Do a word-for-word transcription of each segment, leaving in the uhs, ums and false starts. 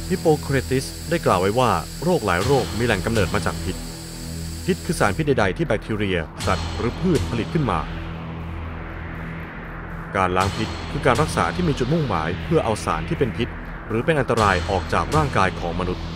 ฮิปโปเครติสได้กล่าวไว้ว่าโรคหลายโรคมีแหล่งกำเนิดมาจากพิษพิษคือสารพิษใดๆที่แบคทีเรียสัตว์หรือพืชผลิตขึ้นมาการล้างพิษคือการรักษาที่มีจุดมุ่งหมายเพื่อเอาสารที่เป็นพิษหรือเป็นอันตรายออกจากร่างกายของมนุษย์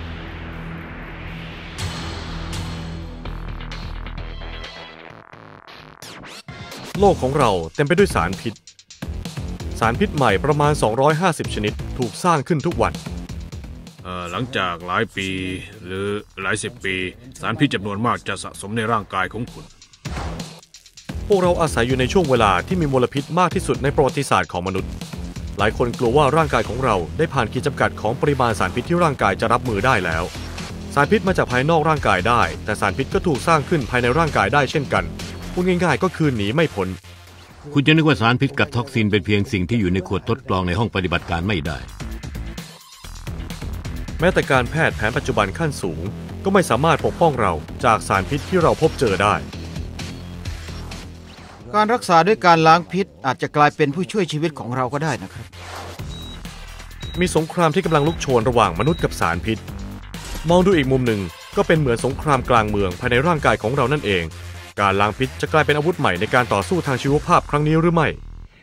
โลกของเราเต็มไปด้วยสารพิษสารพิษใหม่ประมาณสองร้อยห้าสิบชนิดถูกสร้างขึ้นทุกวันหลังจากหลายปีหรือหลายสิบปีสารพิษจำนวนมากจะสะสมในร่างกายของคุณพวกเราอาศัยอยู่ในช่วงเวลาที่มีมลพิษมากที่สุดในประวัติศาสตร์ของมนุษย์หลายคนกลัวว่าร่างกายของเราได้ผ่านขีดจำกัดของปริมาณสารพิษที่ร่างกายจะรับมือได้แล้วสารพิษมาจากภายนอกร่างกายได้แต่สารพิษก็ถูกสร้างขึ้นภายในร่างกายได้เช่นกันพูดง่ายๆก็คือหนีไม่พ้นคุณจะนึกว่าสารพิษกับท็อกซินเป็นเพียงสิ่งที่อยู่ในขวดทดลองในห้องปฏิบัติการไม่ได้แม้แต่การแพทย์แผนปัจจุบันขั้นสูงก็ไม่สามารถปกป้องเราจากสารพิษที่เราพบเจอได้การรักษาด้วยการล้างพิษอาจจะกลายเป็นผู้ช่วยชีวิตของเราก็ได้นะครับมีสงครามที่กำลังลุกโชนระหว่างมนุษย์กับสารพิษมองดูอีกมุมหนึ่งก็เป็นเหมือนสงครามกลางเมืองภายในร่างกายของเรานั่นเองการล้างพิษจะกลายเป็นอาวุธใหม่ในการต่อสู้ทางชีวภาพครั้งนี้หรือไม่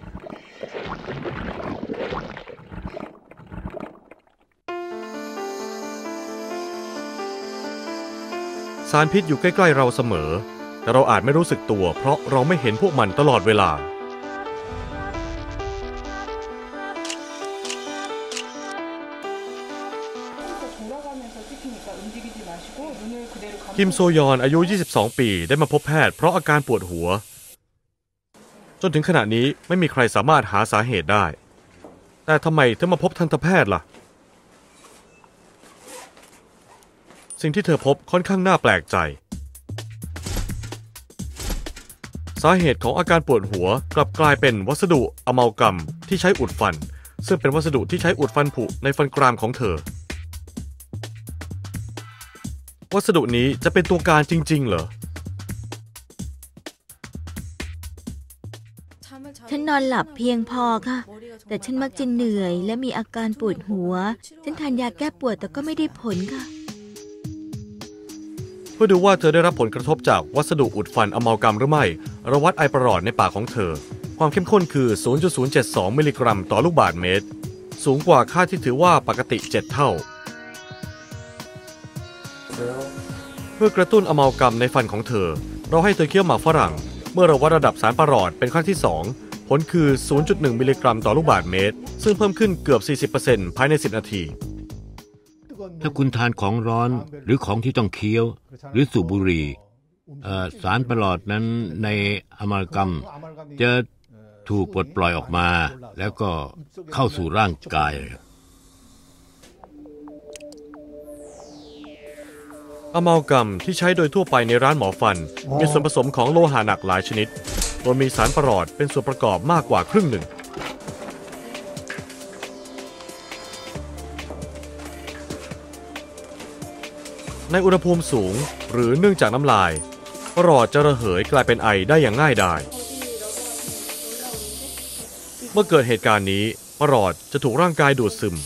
สารพิษอยู่ใกล้ๆเราเสมอแต่เราอาจไม่รู้สึกตัวเพราะเราไม่เห็นพวกมันตลอดเวลาคิมโซยอนอายุยี่สิบสองปีได้มาพบแพทย์เพราะอาการปวดหัวจนถึงขณะนี้ไม่มีใครสามารถหาสาเหตุได้แต่ทำไมเธอมาพบทันตแพทย์ล่ะสิ่งที่เธอพบค่อนข้างน่าแปลกใจสาเหตุของอาการปวดหัวกลับกลายเป็นวัสดุอะมัลกัมที่ใช้อุดฟันซึ่งเป็นวัสดุที่ใช้อุดฟันผุในฟันกรามของเธอวัสดุนี้จะเป็นตัวการจริงๆเหรอฉันนอนหลับเพียงพอค่ะแต่ฉันมักจะเหนื่อยและมีอาการปวดหัวฉันทานยาแก้ปวดแต่ก็ไม่ได้ผลค่ะเพื่อดูว่าเธอได้รับผลกระทบจากวัสดุอุดฟันอะมัลกัมหรือไม่เราวัดไอประหลอดในปากของเธอความเข้มข้นคือ ศูนย์จุดศูนย์เจ็ดสอง มิลลิกรัมต่อลูกบาศก์เมตรสูงกว่าค่าที่ถือว่าปกติเจ็ดเท่าเพื่อกระตุ้นอะมัลกัมในฟันของเธอเราให้เธอเคี้ยวหมากฝรั่งเมื่อเราวัดระดับสารประหลอดเป็นครั้งที่สองผลคือ ศูนย์จุดหนึ่ง มิลลิกรัมต่อลูกบาศก์เมตรซึ่งเพิ่มขึ้นเกือบ สี่สิบเปอร์เซ็นต์ ภายในสิบนาทีถ้าคุณทานของร้อนหรือของที่ต้องเคี้ยวหรือสูบบุหรี่สารประหลอดนั้นในอะมัลกัมจะถูกปลดปล่อยออกมาแล้วก็เข้าสู่ร่างกายอะมัลกัมที่ใช้โดยทั่วไปในร้านหมอฟันมีส่วนผสมของโลหะหนักหลายชนิดโดยมีสารประหลอดเป็นส่วนประกอบมากกว่าครึ่งหนึ่งในอุณหภูมิสูงหรือเนื่องจากน้ำลายประหลอดจะระเหยกลายเป็นไอได้อย่างง่ายดายเมื่อเกิดเหตุการณ์นี้ประหลอดจะถูกร่างกายดูดซึม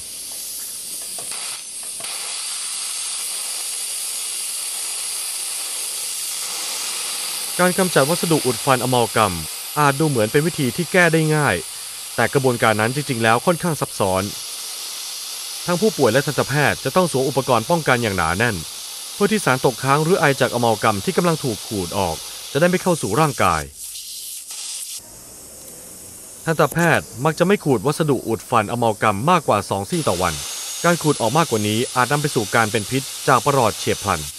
การกำจัดวัสดุอุดฟันอะมัลกัมอาจดูเหมือนเป็นวิธีที่แก้ได้ง่ายแต่กระบวนการนั้นจริงๆแล้วค่อนข้างซับซ้อนทั้งผู้ป่วยและทันตแพทย์จะต้องสวมอุปกรณ์ป้องกันอย่างหนาแน่นเพื่อที่สารตกค้างหรือไอจากอะมัลกัมที่กำลังถูกขูดออกจะได้ไม่เข้าสู่ร่างกายทันตแพทย์มักจะไม่ขูดวัสดุอุดฟันอะมัลกัมมากกว่าสองซี่ต่อวันการขูดออกมากกว่านี้อาจนำไปสู่การเป็นพิษจากประหลอดเฉียบพลัน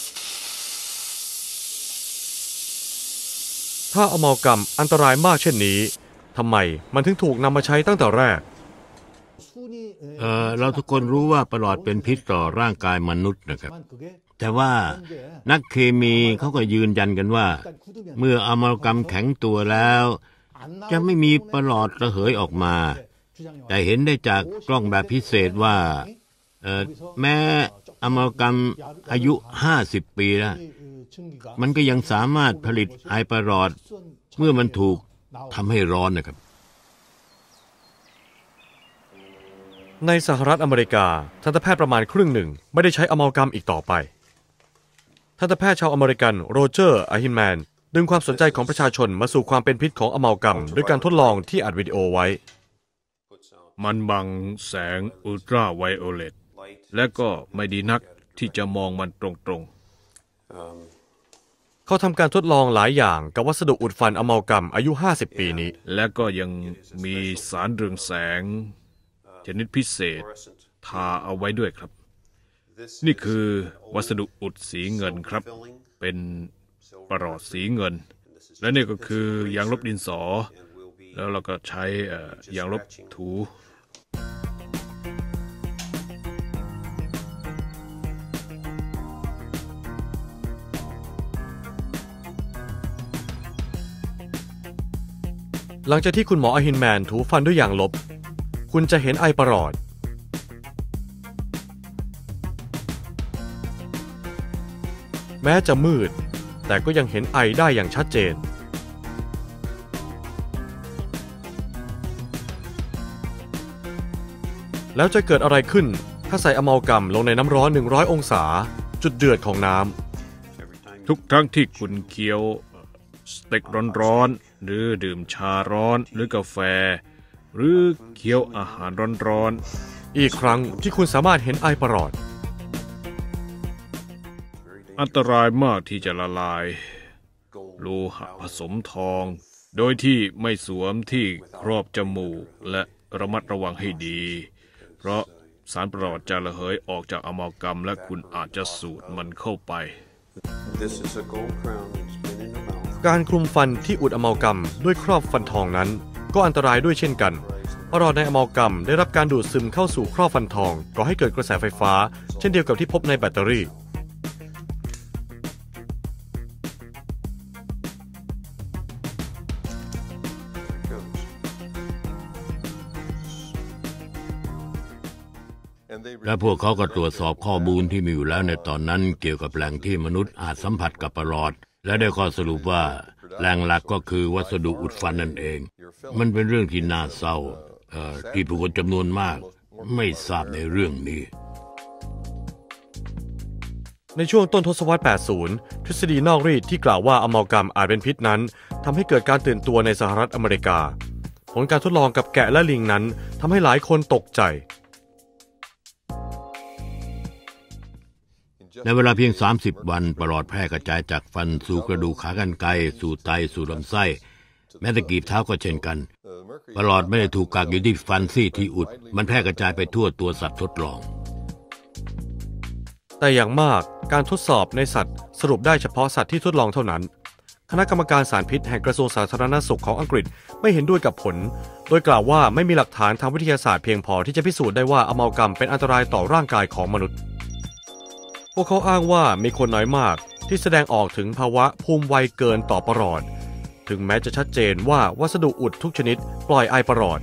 ถ้าอะมัลกัมอันตรายมากเช่นนี้ทำไมมันถึงถูกนำมาใช้ตั้งแต่แรกเอ่อเราทุกคนรู้ว่าประหลอดเป็นพิษต่อร่างกายมนุษย์นะครับแต่ว่านักเคมีเขาก็ยืนยันกันว่าเมื่ออะมัลกัมแข็งตัวแล้วจะไม่มีประหลอดระเหยออกมาแต่เห็นได้จากกล้องแบบพิเศษว่าเอ่อแม้อะมัลกัมอายุห้าสิบปีแล้วมันก็ยังสามารถผลิตไอประหลอดเมื่อมันถูกทำให้ร้อนนะครับในสหรัฐอเมริกาทันตแพทย์ประมาณครึ่งหนึ่งไม่ได้ใช้อะมัลกัมอีกต่อไปทันตแพทย์ชาวอเมริกันโรเจอร์อาฮินแมนดึงความสนใจของประชาชนมาสู่ความเป็นพิษของอะมัลกัมด้วยการทดลองที่อัดวิดีโอไว้มันบังแสงอุลตราไวโอเลตและก็ไม่ดีนักที่จะมองมันตรงๆเขาทำการทดลองหลายอย่างกับวัสดุอุดฟันอะมัลกัมอายุห้าสิบปีนี้และก็ยังมีสารเรืองแสงชนิดพิเศษทาเอาไว้ด้วยครับนี่คือวัสดุอุดสีเงินครับเป็นประหลอดสีเงินและนี่ก็คือยางลบดินสอแล้วเราก็ใช้ยางลบถูหลังจากที่คุณหมออาฮินแมนถูฟันด้วยยางลบคุณจะเห็นไอประหลอดแม้จะมืดแต่ก็ยังเห็นไอได้อย่างชัดเจนแล้วจะเกิดอะไรขึ้นถ้าใส่อะมัลกัมลงในน้ำร้อนหนึ่งร้อยองศาจุดเดือดของน้ำทุกครั้งที่คุณเคี้ยวสเต็กร้อนๆหรือดื่มชาร้อนหรือกาแฟหรือเคี้ยวอาหารร้อนๆอีกครั้งที่คุณสามารถเห็นไอประหลอดอันตรายมากที่จะละลายโลหะผสมทองโดยที่ไม่สวมที่ครอบจมูกและระมัดระวังให้ดีเพราะสารประหลอดจะระเหยออกจากอะมัลกัมและคุณอาจจะสูดมันเข้าไปการคลุมฟันที่อุดอะมัลกัมด้วยครอบฟันทองนั้นก็อันตรายด้วยเช่นกันประหลอดในอะมัลกัมได้รับการดูดซึมเข้าสู่ครอบฟันทองก่อให้เกิดกระแสไฟฟ้าเช่นเดียวกับที่พบในแบตเตอรี่และพวกเขาก็ตรวจสอบข้อมูลที่มีอยู่แล้วในตอนนั้นเกี่ยวกับแหล่งที่มนุษย์อาจสัมผัสกับประหลอดและได้ข้อสรุปว่าแหล่งหลักก็คือวัสดุอุดฟันนั่นเองมันเป็นเรื่องที่น่าเศร้าที่ผู้คนจำนวนมากไม่ทราบในเรื่องนี้ในช่วงต้นทศวรรษ แปดสิบ ทฤษฎีนอกรีดที่กล่าวว่าอะมัลกัมอาจเป็นพิษนั้นทำให้เกิดการตื่นตัวในสหรัฐอเมริกาผลการทดลองกับแกะและลิงนั้นทำให้หลายคนตกใจในเวลาเพียงสามสิบวันประหลอดแพร่กระจายจากฟันสู่กระดูกขากรรไกรสู่ไตสู่ลำไส้แม้แต่กีบเท้าก็เช่นกันประหลอดไม่ได้ถูกกักอยู่ที่ฟันซี่ที่อุดมันแพร่กระจายไปทั่วตัวสัตว์ทดลองแต่อย่างมากการทดสอบในสัตว์สรุปได้เฉพาะสัตว์ที่ทดลองเท่านั้นคณะกรรมการสารพิษแห่งกระทรวงสาธารณสุขของอังกฤษไม่เห็นด้วยกับผลโดยกล่าวว่าไม่มีหลักฐานทางวิทยาศาสตร์เพียงพอที่จะพิสูจน์ได้ว่าอะมัลกัมเป็นอันตรายต่อร่างกายของมนุษย์พวกเขาอ้างว่ามีคนน้อยมากที่แสดงออกถึงภาวะภูมิไวเกินต่อประหลอดถึงแม้จะชัดเจนว่าวัสดุอุดทุกชนิดปล่อยไอประหลอด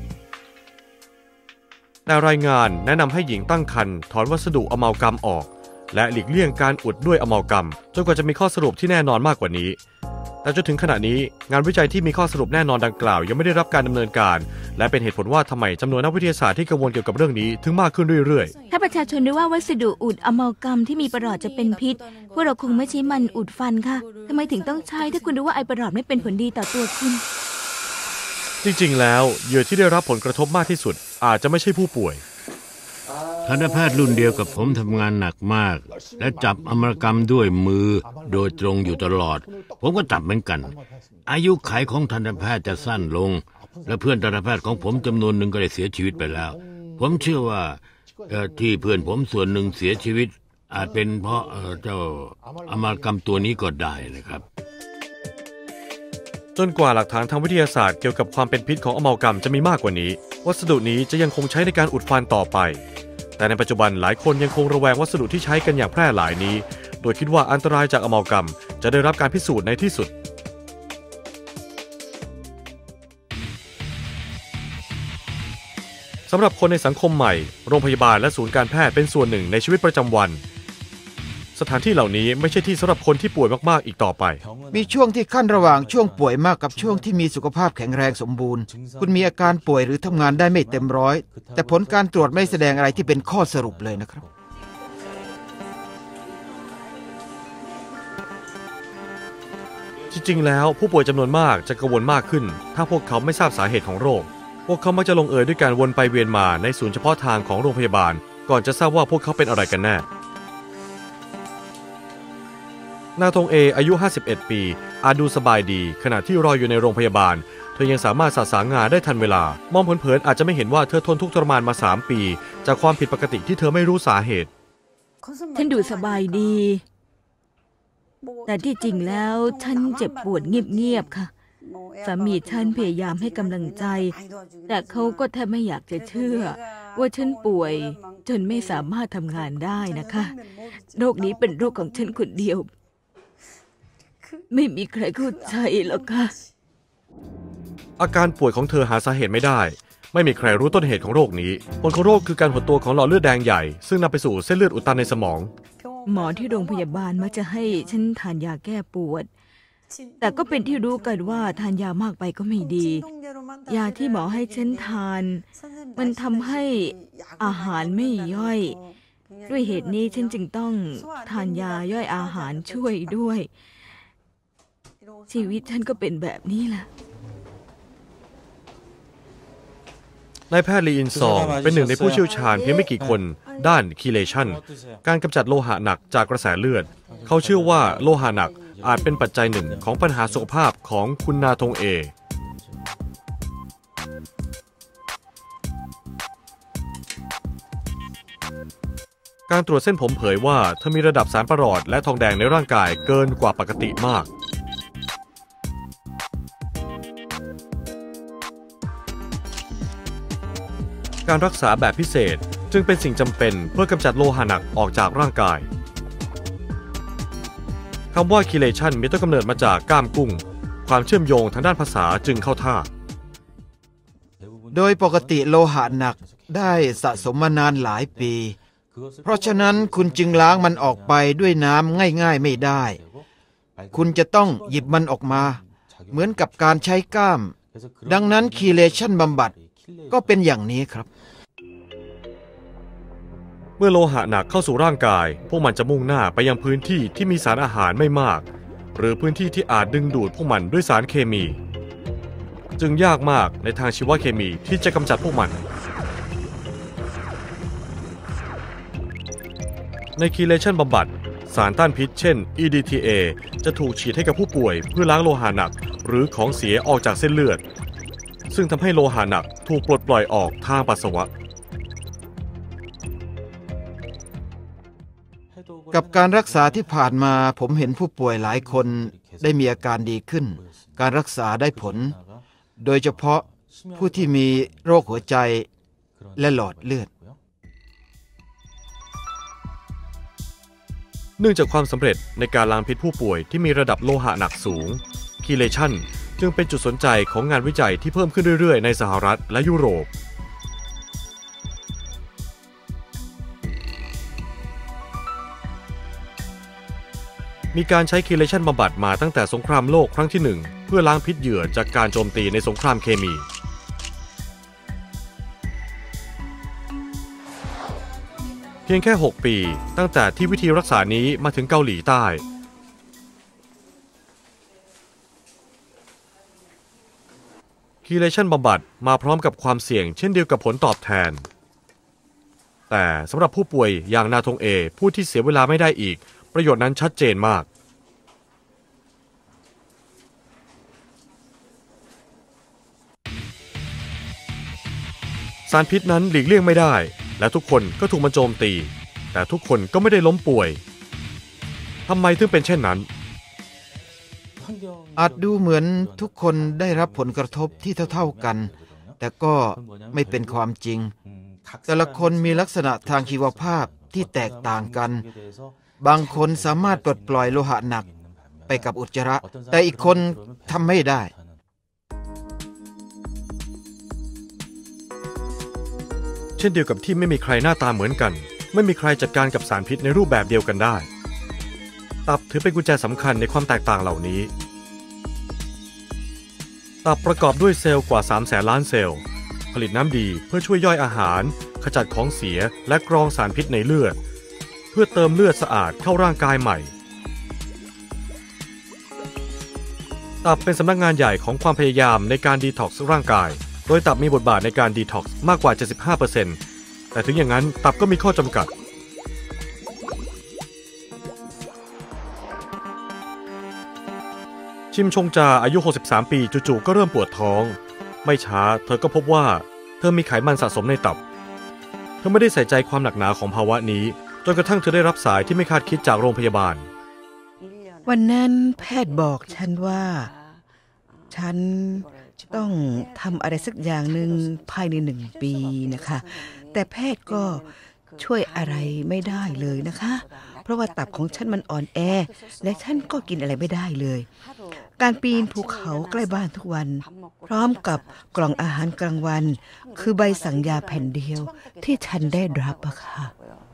แต่รายงานแนะนำให้หญิงตั้งครรภ์ถอนวัสดุอะมัลกัมออกและหลีกเลี่ยงการอุดด้วยอะมัลกัมจนกว่าจะมีข้อสรุปที่แน่นอนมากกว่านี้แต่จนถึงขณะนี้งานวิจัยที่มีข้อสรุปแน่นอนดังกล่าวยังไม่ได้รับการดำเนินการและเป็นเหตุผลว่าทำไมจำนวนนักวิทยาศาสตร์ที่กังวลเกี่ยวกับเรื่องนี้ถึงมากขึ้นเรื่อยๆถ้าประชาชนรู้ว่าวัสดุอุดอะมัลกัมที่มีประหลอดจะเป็นพิษพวกเราคงไม่ใช้มันอุดฟันค่ะทำไมถึงต้องใช้ถ้าคุณรู้ว่าไอประหลอดไม่เป็นผลดีต่อตัวคุณจริงๆแล้วเหยื่อที่ได้รับผลกระทบมากที่สุดอาจจะไม่ใช่ผู้ป่วยทันตแพทย์รุ่นเดียวกับผมทำงานหนักมากและจับอะมัลกัมด้วยมือโดยตรงอยู่ตลอดผมก็จับเหมือนกันอายุขัยของทันตแพทย์จะสั้นลงและเพื่อนทันตแพทย์ของผมจำนวนหนึ่งก็ได้เสียชีวิตไปแล้วผมเชื่อว่าที่เพื่อนผมส่วนหนึ่งเสียชีวิตอาจเป็นเพราะเจ้าอะมัลกัมตัวนี้ก็ได้นะครับจนกว่าหลักฐานทางวิทยาศาสตร์เกี่ยวกับความเป็นพิษของอะมัลกัมจะมีมากกว่านี้วัสดุนี้จะยังคงใช้ในการอุดฟันต่อไปแต่ในปัจจุบันหลายคนยังคงระแวงวัสดุที่ใช้กันอย่างแพร่หลายนี้โดยคิดว่าอันตรายจากอะมัลกัมจะได้รับการพิสูจน์ในที่สุดสำหรับคนในสังคมใหม่โรงพยาบาลและศูนย์การแพทย์เป็นส่วนหนึ่งในชีวิตประจำวันสถานที่เหล่านี้ไม่ใช่ที่สำหรับคนที่ป่วยมากๆอีกต่อไปมีช่วงที่ขั้นระหว่างช่วงป่วยมากกับช่วงที่มีสุขภาพแข็งแรงสมบูรณ์ คุณมีอาการป่วยหรือทำงานได้ไม่เต็มร้อย แต่ผลการตรวจไม่แสดงอะไรที่เป็นข้อสรุปเลยนะครับจริงๆแล้วผู้ป่วยจำนวนมากจะกังวลมากขึ้นถ้าพวกเขาไม่ทราบสาเหตุของโรคพวกเขามักจะลงเอยด้วยการวนไปเวียนมาในศูนย์เฉพาะทางของโรงพยาบาลก่อนจะทราบว่าพวกเขาเป็นอะไรกันแน่นางทงเออายุ ห้าสิบเอ็ด ปีอาจดูสบายดีขณะที่รออยู่ในโรงพยาบาลเธอยังสามารถสะสางงานได้ทันเวลามองเผินๆอาจจะไม่เห็นว่าเธอทนทุกข์ทรมานมาสามปีจากความผิดปกติที่เธอไม่รู้สาเหตุฉันดูสบายดี แต่ที่จริงแล้วฉันเจ็บปวดเงียบๆค่ะสามีฉันพยายามให้กำลังใจแต่เขาก็แทบไม่อยากจะเชื่อว่าฉันป่วยจนไม่สามารถทำงานได้นะคะโรคนี้เป็นโรคของฉันคนเดียวไม่มีใครเข้าใจหรอกค่ะอาการป่วยของเธอหาสาเหตุไม่ได้ไม่มีใครรู้ต้นเหตุของโรคนี้ผลของโรคคือการหดตัวของหลอดเลือดแดงใหญ่ซึ่งนำไปสู่เส้นเลือดอุดตันในสมองหมอที่โรงพยาบาลมักจะให้ฉันทานยาแก้ปวดแต่ก็เป็นที่รู้กันว่าทานยามากไปก็ไม่ดียาที่หมอให้ฉันทานมันทำให้อาหารไม่ย่อยด้วยเหตุนี้ฉันจึงต้องทานยาย่อยอาหารช่วยด้วยชีวิตฉันก็เป็นแบบนี้แหละนายแพทย์ลีอินซองเป็นหนึ่งในผู้เชี่ยวชาญเพียงไม่กี่คนด้านคีเลชันการกำจัดโลหะหนักจากกระแสเลือดเขาเชื่อว่าโลหะหนักอาจเป็นปัจจัยหนึ่งของปัญหาสุขภาพของคุณนาทงเอการตรวจเส้นผมเผยว่าเธอมีระดับสารประหลอดและทองแดงในร่างกายเกินกว่าปกติมากการรักษาแบบพิเศษจึงเป็นสิ่งจำเป็นเพื่อกำจัดโลหะหนักออกจากร่างกายคำว่าคีเลชันมีต้นกำเนิดมาจากก้ามกุ้งความเชื่อมโยงทางด้านภาษาจึงเข้าท่าโดยปกติโลหะหนักได้สะสมมานานหลายปีเพราะฉะนั้นคุณจึงล้างมันออกไปด้วยน้ำง่ายๆไม่ได้คุณจะต้องหยิบมันออกมาเหมือนกับการใช้ก้ามดังนั้นคีเลชันบำบัดก็เป็นอย่างนี้ครับเมื่อโลหะหนักเข้าสู่ร่างกายพวกมันจะมุ่งหน้าไปยังพื้นที่ที่มีสารอาหารไม่มากหรือพื้นที่ที่อาจดึงดูดพวกมันด้วยสารเคมีจึงยากมากในทางชีวเคมีที่จะกำจัดพวกมันในคีเลชันบำบัดสารต้านพิษเช่น อี ดี ที เอ จะถูกฉีดให้กับผู้ป่วยเพื่อล้างโลหะหนักหรือของเสียออกจากเส้นเลือดซึ่งทำให้โลหะหนักถูกปลดปล่อยออกทางปัสสาวะกับการรักษาที่ผ่านมาผมเห็นผู้ป่วยหลายคนได้มีอาการดีขึ้นการรักษาได้ผลโดยเฉพาะผู้ที่มีโรคหัวใจและหลอดเลือดเนื่องจากความสำเร็จในการล้างพิษผู้ป่วยที่มีระดับโลหะหนักสูงคีเลชันจึงเป็นจุดสนใจของงานวิจัยที่เพิ่มขึ้นเรื่อยๆในสหรัฐและยุโรปมีการใช้คีเลชันบำบัดมาตั้งแต่สงครามโลกครั้งที่หนึ่งเพื่อล้างพิษเหยื่อจากการโจมตีในสงครามเคมีเพียงแค่หกปีตั้งแต่ที่วิธีรักษานี้มาถึงเกาหลีใต้คีเลชันบำบัดมาพร้อมกับความเสี่ยงเช่นเดียวกับผลตอบแทนแต่สำหรับผู้ป่วยอย่างนาทงเอผู้ที่เสียเวลาไม่ได้อีกประโยชน์นั้นชัดเจนมากสารพิษนั้นหลีกเลี่ยงไม่ได้และทุกคนก็ถูกมันโจมตีแต่ทุกคนก็ไม่ได้ล้มป่วยทำไมถึงเป็นเช่นนั้นอาจดูเหมือนทุกคนได้รับผลกระทบที่เท่าๆกันแต่ก็ไม่เป็นความจริงแต่ละคนมีลักษณะทางชีวภาพที่แตกต่างกันบางคนสามารถปลดปล่อยโลหะหนักไปกับอุจจาระแต่อีกคนทำไม่ได้เช่นเดียวกับที่ไม่มีใครหน้าตาเหมือนกันไม่มีใครจัดการกับสารพิษในรูปแบบเดียวกันได้ตับถือเป็นกุญแจสำคัญในความแตกต่างเหล่านี้ตับประกอบด้วยเซลล์กว่าสามแสนล้านเซลล์ผลิตน้ำดีเพื่อช่วยย่อยอาหารขจัดของเสียและกรองสารพิษในเลือดเพื่อเติมเลือดสะอาดเข้าร่างกายใหม่ตับเป็นสำนักงานใหญ่ของความพยายามในการดีท็อกซ์ร่างกายโดยตับมีบทบาทในการดีท็อกซ์มากกว่า เจ็ดสิบห้าเปอร์เซ็นต์ แต่ถึงอย่างนั้นตับก็มีข้อจำกัดชิมชงจาอายุหกสิบสามปีจู่ๆก็เริ่มปวดท้องไม่ช้าเธอก็พบว่าเธอมีไขมันสะสมในตับเธอไม่ได้ใส่ใจความหนักหนาของภาวะนี้จนกระทั่งเธอได้รับสายที่ไม่คาดคิดจากโรงพยาบาลวันนั้นแพทย์บอกฉันว่าฉันต้องทำอะไรสักอย่างหนึ่งภายในหนึ่งปีนะคะแต่แพทย์ก็ช่วยอะไรไม่ได้เลยนะคะเพราะว่าตับของฉันมันอ่อนแอและฉันก็กินอะไรไม่ได้เลยการปีนภูเขาใกล้บ้านทุกวันพร้อมกับกล่องอาหารกลางวันคือใบสั่งยาแผ่นเดียวที่ฉันได้รับอะค่ะ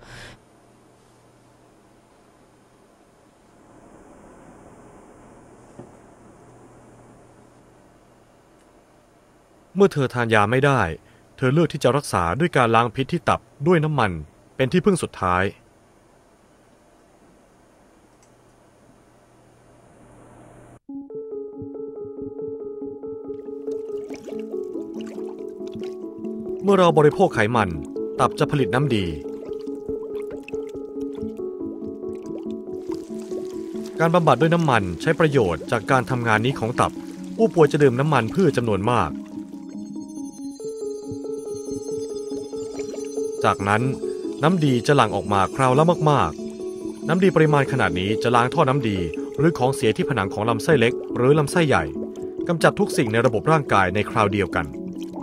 เมื่อเธอทานยาไม่ได้เธอเลือกที่จะรักษาด้วยการล้างพิษที่ตับด้วยน้ำมันเป็นที่พึ่งสุดท้ายเมื่อเราบริโภคไขมันตับจะผลิตน้ำดีการบำบัดด้วยน้ำมันใช้ประโยชน์จากการทำงานนี้ของตับผู้ป่วยจะดื่มน้ำมันพืชจำนวนมากจากนั้นน้ำดีจะหลั่งออกมาคราวละมากๆน้ำดีปริมาณขนาดนี้จะล้างท่อน้ำดีหรือของเสียที่ผนังของลำไส้เล็กหรือลำไส้ใหญ่กำจัดทุกสิ่งในระบบร่างกายในคราวเดียวกัน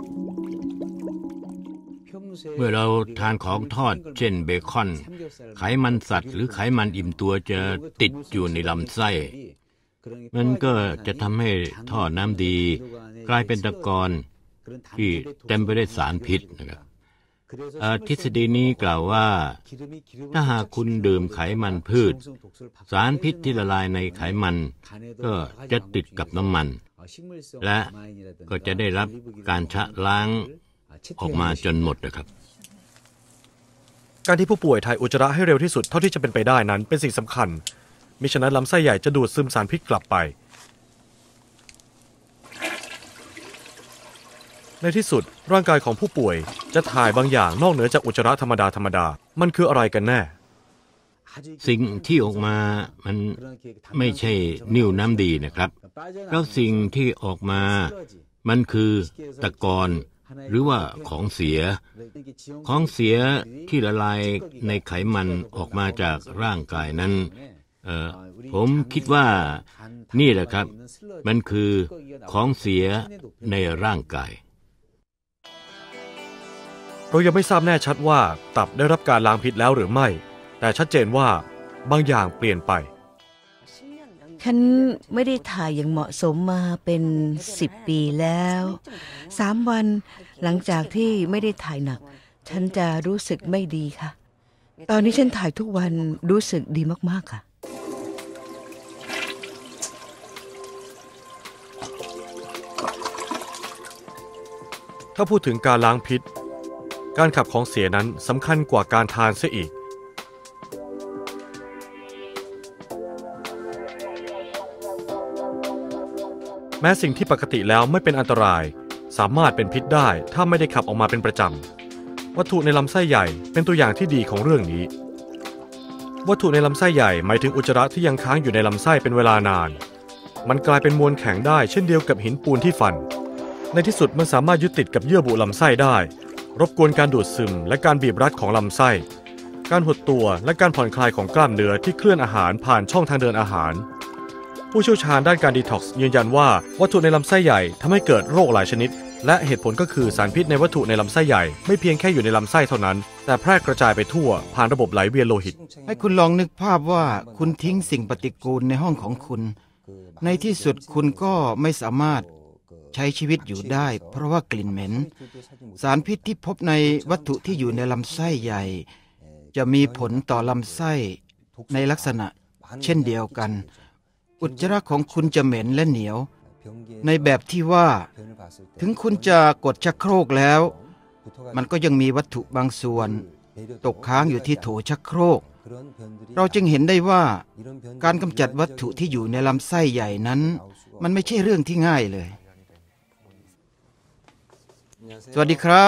เมื่อเราทานของทอดเช่นเบคอนไขมันสัตว์หรือไขมันอิ่มตัวจะติดอยู่ในลำไส้มันก็จะทำให้ท่อน้ำดีกลายเป็นตะกอนที่เต็มไปด้วยสารพิษนะครับทฤษฎีนี้กล่าวว่าถ้าหากคุณดื่มไขมันพืชสารพิษที่ละลายในไขมันก็จะติดกับน้ำมันและก็จะได้รับการชะล้างออกมาจนหมดนะครับการที่ผู้ป่วยถ่ายอุจจาระให้เร็วที่สุดเท่าที่จะเป็นไปได้นั้นเป็นสิ่งสำคัญมิฉะนั้นลำไส้ใหญ่จะดูดซึมสารพิษกลับไปในที่สุดร่างกายของผู้ป่วยจะถ่ายบางอย่างนอกเหนือจากอุจจาระธรรมดาธรรมดามันคืออะไรกันแน่สิ่งที่ออกมามันไม่ใช่นิ่วน้ำดีนะครับแล้วสิ่งที่ออกมามันคือตะกอนหรือว่าของเสียของเสียที่ละลายในไขมันออกมาจากร่างกายนั้นเอ่อผมคิดว่านี่แหละครับมันคือของเสียในร่างกายเรายังไม่ทราบแน่ชัดว่าตับได้รับการล้างพิษแล้วหรือไม่แต่ชัดเจนว่าบางอย่างเปลี่ยนไปฉันไม่ได้ถ่ายอย่างเหมาะสมมาเป็นสิบปีแล้วสามวันหลังจากที่ไม่ได้ถ่ายหนักฉันจะรู้สึกไม่ดีค่ะตอนนี้ฉันถ่ายทุกวันรู้สึกดีมากๆค่ะถ้าพูดถึงการล้างพิษการขับของเสียนั้นสำคัญกว่าการทานเสียอีกแม้สิ่งที่ปกติแล้วไม่เป็นอันตรายสามารถเป็นพิษได้ถ้าไม่ได้ขับออกมาเป็นประจำวัตถุในลำไส้ใหญ่เป็นตัวอย่างที่ดีของเรื่องนี้วัตถุในลำไส้ใหญ่หมายถึงอุจจาระที่ยังค้างอยู่ในลำไส้เป็นเวลานานมันกลายเป็นมวลแข็งได้เช่นเดียวกับหินปูนที่ฟันในที่สุดมันสามารถยึดติดกับเยื่อบุลำไส้ได้รบกวนการดูดซึมและการบีบรัดของลำไส้การหดตัวและการผ่อนคลายของกล้ามเนื้อที่เคลื่อนอาหารผ่านช่องทางเดินอาหารผู้เชี่ยวชาญด้านการดีท็อกซ์ยืนยันว่าวัตถุในลำไส้ใหญ่ทำให้เกิดโรคหลายชนิดและเหตุผลก็คือสารพิษในวัตถุในลำไส้ใหญ่ไม่เพียงแค่อยู่ในลำไส้เท่านั้นแต่แพร่กระจายไปทั่วผ่านระบบไหลเวียนโลหิตให้คุณลองนึกภาพว่าคุณทิ้งสิ่งปฏิกูลในห้องของคุณในที่สุดคุณก็ไม่สามารถใช้ชีวิตอยู่ได้เพราะว่ากลิ่นเหม็นสารพิษที่พบในวัตถุที่อยู่ในลำไส้ใหญ่จะมีผลต่อลำไส้ในลักษณะเช่นเดียวกัน อุจจาระของคุณจะเหม็นและเหนียว ในแบบที่ว่าถึงคุณจะกดชักโครกแล้ว มันก็ยังมีวัตถุบางส่วนตกค้างอยู่ที่โถชักโครก เราจึงเห็นได้ว่าการกำจัดวัตถุที่อยู่ในลำไส้ใหญ่นั้น มันไม่ใช่เรื่องที่ง่ายเลย สวัสดีครับ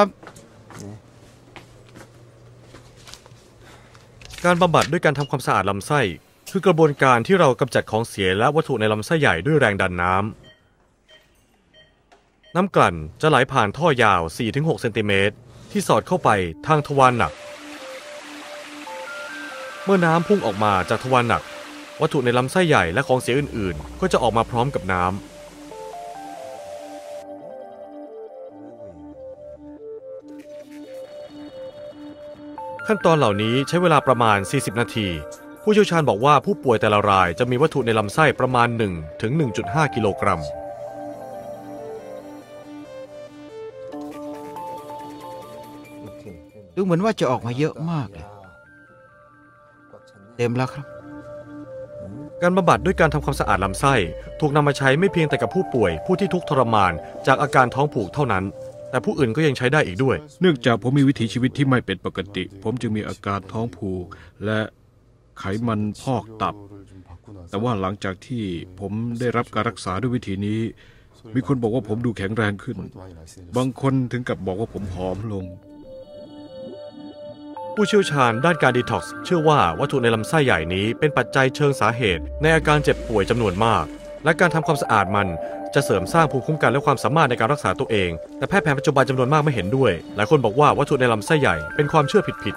การบำบัดด้วยการทำความสะอาดลำไส้คือกระบวนการที่เรากำจัดของเสียและวัตถุในลำไส้ใหญ่ด้วยแรงดันน้ำน้ำกลั่นจะไหลผ่านท่อยาว สี่ถึงหก เซนติเมตรที่สอดเข้าไปทางทวารหนักเมื่อน้ำพุ่งออกมาจากทวารหนักวัตถุในลำไส้ใหญ่และของเสียอื่นๆก็จะออกมาพร้อมกับน้ำขั้นตอนเหล่านี้ใช้เวลาประมาณ สี่สิบ นาทีผู้เชี่ยวชาญบอกว่าผู้ป่วยแต่ละรายจะมีวัตถุในลำไส้ประมาณ หนึ่งถึงหนึ่งจุดห้า กิโลกรัมดูเหมือนว่าจะออกมาเยอะมากเลยเต็มแล้วครับการบำบัดด้วยการทำความสะอาดลำไส้ถูกนำมาใช้ไม่เพียงแต่กับผู้ป่วยผู้ที่ทุกข์ทรมานจากอาการท้องผูกเท่านั้นแต่ผู้อื่นก็ยังใช้ได้อีกด้วยเนื่องจากผมมีวิถีชีวิตที่ไม่เป็นปกติผมจึงมีอาการท้องผูกและไขมันพอกตับแต่ว่าหลังจากที่ผมได้รับการรักษาด้วยวิธีนี้มีคนบอกว่าผมดูแข็งแรงขึ้นบางคนถึงกับบอกว่าผมผอมลงผู้เชี่ยวชาญด้านการดีท็อกซ์เชื่อว่าวัตถุในลำไส้ใหญ่นี้เป็นปัจจัยเชิงสาเหตุในอาการเจ็บป่วยจำนวนมากและการทำความสะอาดมันจะเสริมสร้างภูมิคุ้มกันและความสามารถในการรักษาตัวเองแต่แพทย์แผนปัจจุบันจำนวนมากไม่เห็นด้วยหลายคนบอกว่าวัตถุในลำไส้ใหญ่เป็นความเชื่อผิด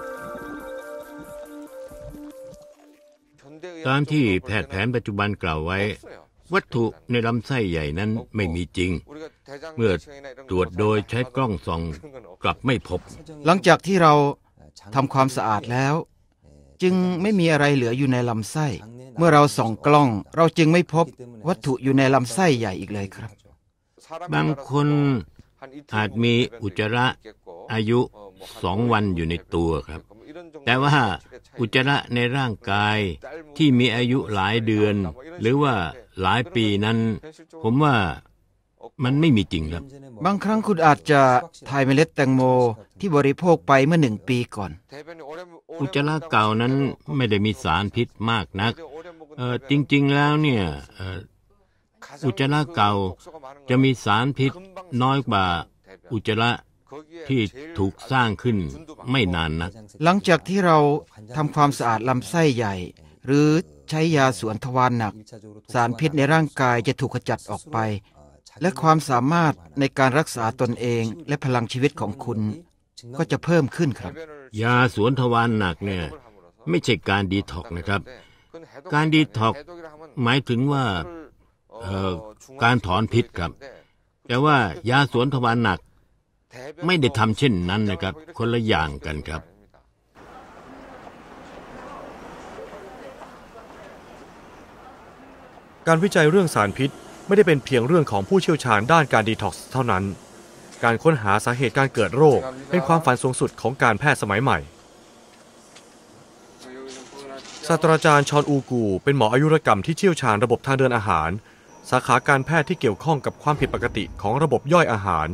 ตามที่แพทย์แผนปัจจุบันกล่าวไว้วัตถุในลำไส้ใหญ่นั้นไม่มีจริงเมื่อตรวจโดยใช้กล้องส่องกลับไม่พบหลังจากที่เราทำความสะอาดแล้วจึงไม่มีอะไรเหลืออยู่ในลำไส้เมื่อเราส่องกล้องเราจึงไม่พบวัตถุอยู่ในลำไส้ใหญ่อีกเลยครับบางคนอาจมีอุจจาระอายุสองวันอยู่ในตัวครับแต่ว่าอุจจาระในร่างกายที่มีอายุหลายเดือนหรือว่าหลายปีนั้นผมว่ามันไม่มีจริงครับบางครั้งคุณอาจจะถ่ายเมล็ดแตงโมที่บริโภคไปเมื่อหนึ่งปีก่อนอุจจาระเก่านั้นไม่ได้มีสารพิษมากนักเออจริงๆแล้วเนี่ยอุจจาระเก่าจะมีสารพิษน้อยกว่าอุจจาระที่ถูกสร้างขึ้นไม่นานนักหลังจากที่เราทำความสะอาดลำไส้ใหญ่หรือใช้ยาสวนทวารหนักสารพิษในร่างกายจะถูกขจัดออกไปและความสามารถในการรักษาตนเองและพลังชีวิตของคุณก็จะเพิ่มขึ้นครับยาสวนทวารหนักเนี่ยไม่ใช่การดีท็อกนะครับการดีท็อกหมายถึงว่าการถอนพิษครับแต่ว่ายาสวนทวารหนักไม่ได้ทำเช่นนั้นนะครับคนละอย่างกันครับการวิจัยเรื่องสารพิษไม่ได้เป็นเพียงเรื่องของผู้เชี่ยวชาญด้านการดีท็อกซ์เท่านั้นการค้นหาสาเหตุการเกิดโรคเป็นความฝันสูงสุดของการแพทย์สมัยใหม่ศาสตราจารย์ชอนอูกูเป็นหมออายุรกรรมที่เชี่ยวชาญระบบทางเดินอาหารสาขาการแพทย์ที่เกี่ยวข้องกับความผิดปกติของระบบย่อยอาหาร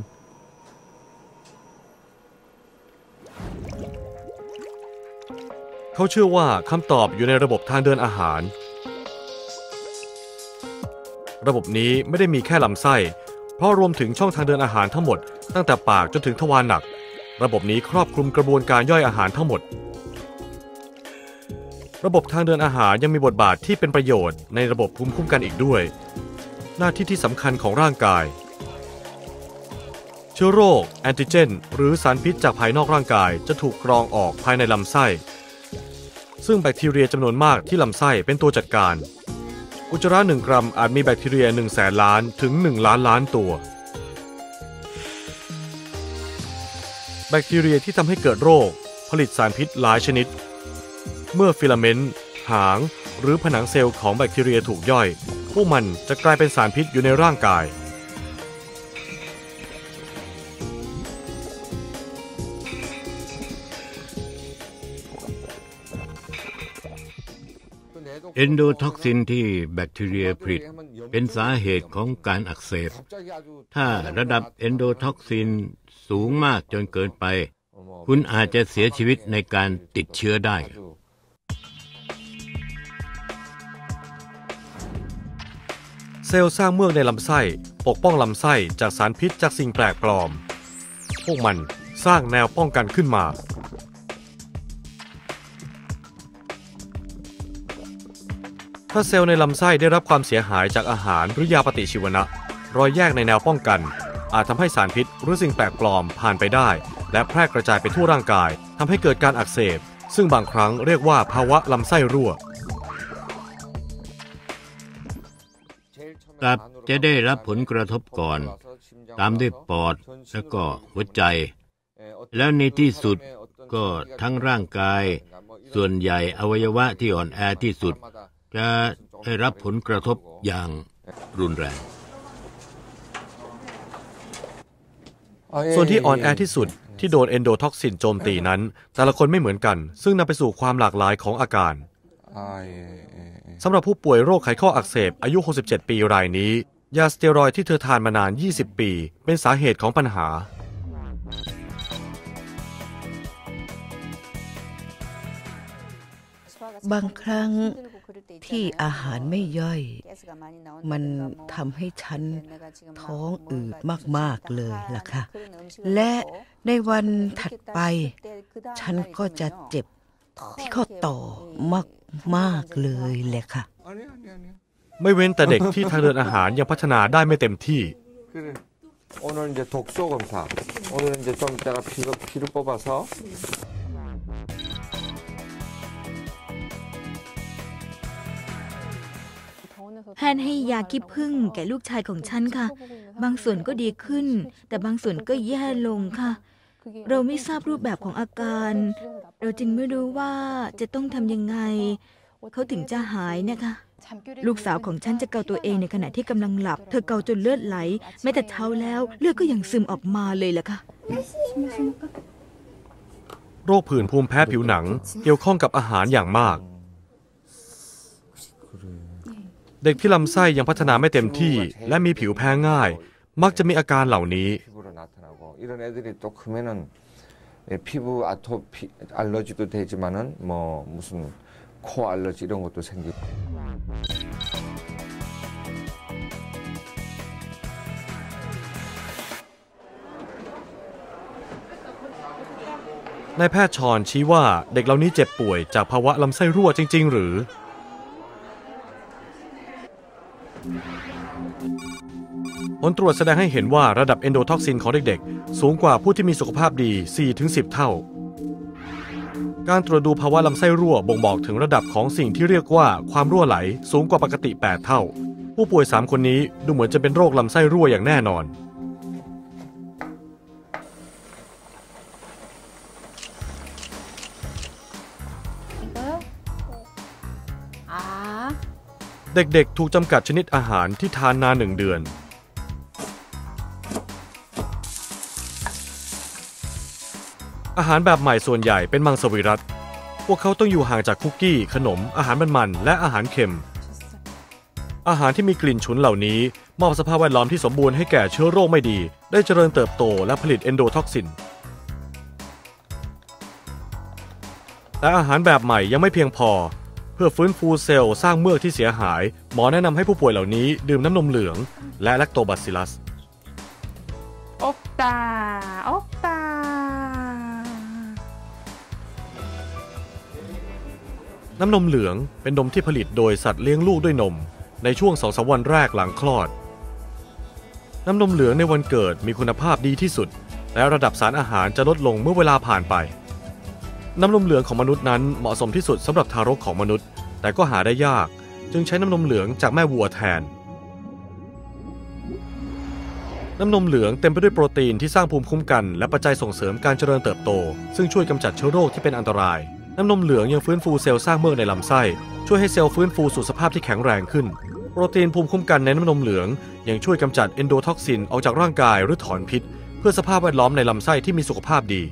เขาเชื่อว่าคำตอบอยู่ในระบบทางเดินอาหารระบบนี้ไม่ได้มีแค่ลำไส้เพราะรวมถึงช่องทางเดินอาหารทั้งหมดตั้งแต่ปากจนถึงทวารหนักระบบนี้ครอบคลุมกระบวนการย่อยอาหารทั้งหมดระบบทางเดินอาหารยังมีบทบาทที่เป็นประโยชน์ในระบบภูมิคุ้มกันอีกด้วยหน้าที่ที่สำคัญของร่างกายเชื้อโรคแอนติเจนหรือสารพิษจากภายนอกร่างกายจะถูกกรองออกภายในลำไส้ซึ่งแบคทีเรียจำนวนมากที่ลำไส้เป็นตัวจัดการอุจจาระหนึ่งกรัมอาจมีแบคทีเรียหนึ่งแสนล้านถึงหนึ่งล้านล้านตัวแบคทีเรียที่ทำให้เกิดโรคผลิตสารพิษหลายชนิดเมื่อฟิลาเมนต์หางหรือผนังเซลล์ของแบคทีเรียถูกย่อยพวกมันจะกลายเป็นสารพิษอยู่ในร่างกายเอนโดท็อกซินที่แบคทีเรียผลิตเป็นสาเหตุของการอักเสบถ้าระดับเอนโดท็อกซินสูงมากจนเกินไปคุณอาจจะเสียชีวิตในการติดเชื้อได้เซลล์สร้างเมือกในลำไส้ปกป้องลำไส้จากสารพิษจากสิ่งแปลกปลอมพวกมันสร้างแนวป้องกันขึ้นมาถ้าเซลล์ในลำไส้ได้รับความเสียหายจากอาหารหรือยาปฏิชีวนะรอยแยกในแนวป้องกันอาจทำให้สารพิษหรือสิ่งแปลกปลอมผ่านไปได้และแพร่กระจายไปทั่วร่างกายทำให้เกิดการอักเสบซึ่งบางครั้งเรียกว่าภาวะลำไส้รั่วตับจะได้รับผลกระทบก่อนตามด้วยปอดแล้วก็หัวใจแล้วในที่สุดก็ทั้งร่างกายส่วนใหญ่อวัยวะที่อ่อนแอที่สุดจะได้รับผลกระทบอย่างรุนแรงส่วนที่อ่อนแอที่สุดที่โดนเอนโดท็อกซินโจมตีนั้นแต่ละคนไม่เหมือนกันซึ่งนำไปสู่ความหลากหลายของอาการสำหรับผู้ป่วยโรคไขข้ออักเสบอายุหกสิบเจ็ดปีรายนี้ยาสเตียรอยด์ที่เธอทานมานานยี่สิบปีเป็นสาเหตุของปัญหาบางครั้งที่อาหารไม่ย่อยมันทำให้ฉันท้องอืดมากๆเลยล่ะค่ะและในวันถัดไปฉันก็จะเจ็บที่ข้อต่อมากๆเลยแหละค่ะไม่เว้นแต่เด็กที่ทางเดินอาหารยังพัฒนาได้ไม่เต็มที่ 오늘 이제 독소 검사. 오늘은 이제 좀 이따가 피를, 피를 뽑아서 แพทย์ให้ยาขี้ผึ้งแก่ลูกชายของฉันค่ะบางส่วนก็ดีขึ้นแต่บางส่วนก็แย่ลงค่ะเราไม่ทราบรูปแบบของอาการเราจึงไม่รู้ว่าจะต้องทำยังไงเขาถึงจะหายนะคะลูกสาวของฉันจะเกาตัวเองในขณะที่กำลังหลับเธอเกาจนเลือดไหลแม้แต่เช้าแล้วเลือดก็ยังซึมออกมาเลยล่ะค่ะโรคผื่นภูมิแพ้ผิวหนังเกี่ยวข้องกับอาหารอย่างมากเด็กที่ลำไส้ยังพัฒนาไม่เต็มที่และมีผิวแพ้ง่ายมักจะมีอาการเหล่านี้ 이런 애들이 또 크면은 피부 아토피 알러지도 되지만은 뭐 무슨 코 알러지 이런 것도 생기고. นายแพทย์ชอนชี้ว่าเด็กเหล่านี้เจ็บป่วยจากภาวะลำไส้รั่วจริงๆหรือผลตรวจแสดงให้เห็นว่าระดับเอนโดท็อกซินของเด็กๆสูงกว่าผู้ที่มีสุขภาพดี สี่ถึงสิบ เท่าการตรวจดูภาวะลำไส้รั่วบ่งบอกถึงระดับของสิ่งที่เรียกว่าความรั่วไหลสูงกว่าปกติ แปด เท่าผู้ป่วยสามคนนี้ดูเหมือนจะเป็นโรคลำไส้รั่วอย่างแน่นอนเด็กๆถูกจำกัดชนิดอาหารที่ทานนานหนึ่งเดือนอาหารแบบใหม่ส่วนใหญ่เป็นมังสวิรัติพวกเขาต้องอยู่ห่างจากคุกกี้ขนมอาหารมันๆและอาหารเค็มอาหารที่มีกลิ่นฉุนเหล่านี้มอบสภาพแวดล้อมที่สมบูรณ์ให้แก่เชื้อโรคไม่ดีได้เจริญเติบโตและผลิตเอนโดท็อกซินแต่อาหารแบบใหม่ยังไม่เพียงพอเพื่อฟื้นฟูเซลล์สร้างเมือกที่เสียหายหมอแนะนำให้ผู้ป่วยเหล่านี้ดื่มน้ำนมเหลืองและแลคโตบาซิลลัส 없다 없다 น้ำนมเหลืองเป็นนมที่ผลิตโดยสัตว์เลี้ยงลูกด้วยนมในช่วง สองถึงสาม วันแรกหลังคลอดน้ำนมเหลืองในวันเกิดมีคุณภาพดีที่สุดและระดับสารอาหารจะลดลงเมื่อเวลาผ่านไปน้ำนมเหลืองของมนุษย์นั้นเหมาะสมที่สุดสำหรับทารกของมนุษย์แต่ก็หาได้ยากจึงใช้น้ำนมเหลืองจากแม่วัวแทนน้ำนมเหลืองเต็มไปด้วยโปรตีนที่สร้างภูมิคุ้มกันและปัจจัยส่งเสริมการเจริญเติบโตซึ่งช่วยกำจัดเชื้อโรคที่เป็นอันตรายน้ำนมเหลืองยังฟื้นฟูเซลล์สร้างเมือกในลำไส้ช่วยให้เซลล์ฟื้นฟูสู่สภาพที่แข็งแรงขึ้นโปรตีนภูมิคุ้มกันในน้ำนมเหลืองยังช่วยกำจัดเอนโดท็อกซินออกจากร่างกายหรือถอนพิษเพื่อสภาพแวดล้อมในลำไส้ที่มีสุขภาพดี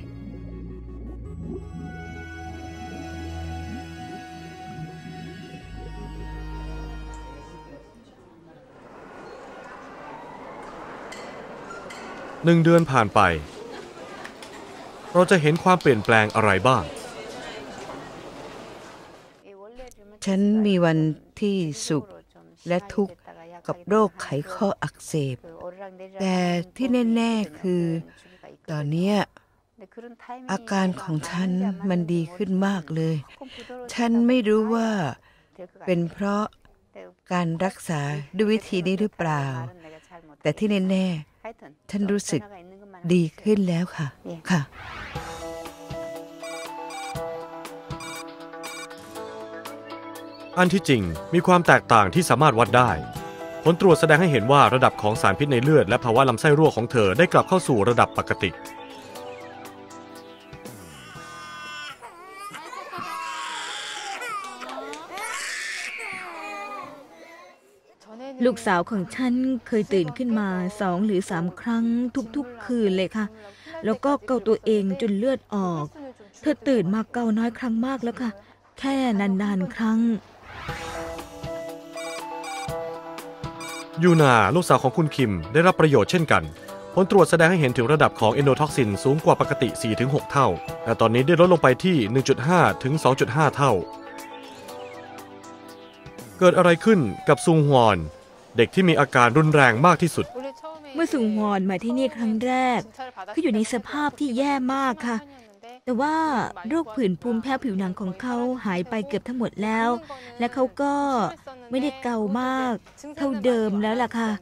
หนึ่งเดือนผ่านไปเราจะเห็นความเปลี่ยนแปลงอะไรบ้างฉันมีวันที่สุขและทุกข์กับโรคไขข้ออักเสบแต่ที่แน่ๆคือตอนนี้อาการของฉันมันดีขึ้นมากเลยฉันไม่รู้ว่าเป็นเพราะการรักษาด้วยวิธีนี้หรือเปล่าแต่ที่แน่ๆฉันรู้สึกดีขึ้นแล้วค่ะค่ะอันที่จริงมีความแตกต่างที่สามารถวัดได้ผลตรวจแสดงให้เห็นว่าระดับของสารพิษในเลือดและภาวะลำไส้รั่วของเธอได้กลับเข้าสู่ระดับปกติลูกสาวของฉันเคยตื่นขึ้นมาสองหรือสามครั้งทุกๆคืนเลยค่ะแล้วก็เกาตัวเองจนเลือดออกเธอตื่นมาเกาน้อยครั้งมากแล้วค่ะแค่นานๆครั้งยูนาลูกสาวของคุณคิมได้รับประโยชน์เช่นกันผลตรวจแสดงให้เห็นถึงระดับของเอนโดท็อกซินสูงกว่าปกติ สี่ถึงหก เท่าแต่ตอนนี้ได้ลดลงไปที่ หนึ่งจุดห้า ถึง สองจุดห้า เท่าเกิดอะไรขึ้นกับซุงฮวอนเด็กที่มีอาการรุนแรงมากที่สุดเมื่อซุงฮวอนมาที่นี่ครั้งแรกเขาอยู่ในสภาพที่แย่มากค่ะแต่ว่าโรคผื่นภูมิแพ้ผิวหนังของเขาหายไปเกือบทั้งหมดแล้วและเขาก็ไม่ได้เกามากเท่าเดิมแล้วล่ะค่ะ